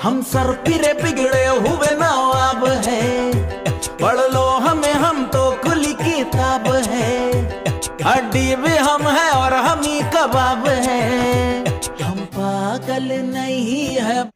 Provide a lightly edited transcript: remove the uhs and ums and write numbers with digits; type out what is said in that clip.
हम सर फिरे बिगड़े हुए नवाब है, पढ़ लो हमें हम तो खुली किताब है। हड्डी भी हम है और हम ही कबाब है, हम पागल नहीं है।